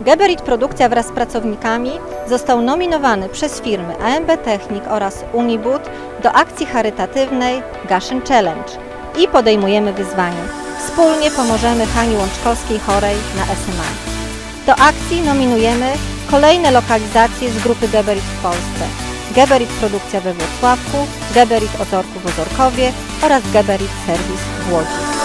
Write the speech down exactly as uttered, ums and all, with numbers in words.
Geberit Produkcja wraz z pracownikami został nominowany przez firmy A M B Technik oraz Unibud do akcji charytatywnej Gaszyn Challenge i podejmujemy wyzwanie. Wspólnie pomożemy Hani Łączkowskiej chorej na S M A. Do akcji nominujemy kolejne lokalizacje z grupy Geberit w Polsce. Geberit Produkcja we Włocławku, Geberit Ozorków w Ozorkowie oraz Geberit Serwis w Łodzi.